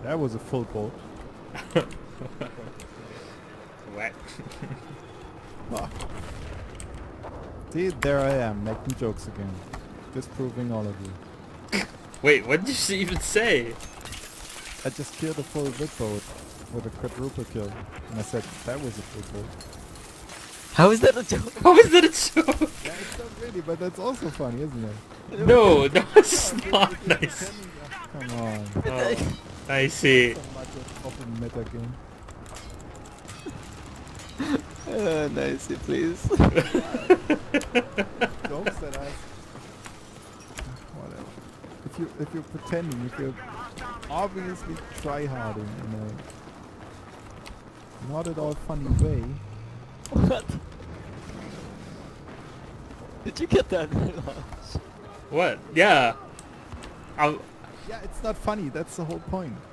That was a full boat. What? Ah. See, there I am, making jokes again. Disproving all of you. Wait, what did you even say? I just killed a full big boat with a quadruple kill. And I said, that was a full boat. How is that a joke? How is that a joke? Yeah, it's not really, but that's also funny, isn't it? No, it's not nice. Come on. Oh, I see. So much of open meta game. Nicey, please. Jokes that I... Whatever. If you're pretending, if you're obviously tryharding in a not at all funny way. What? Did you get that? What? Yeah. Yeah, it's not funny, that's the whole point.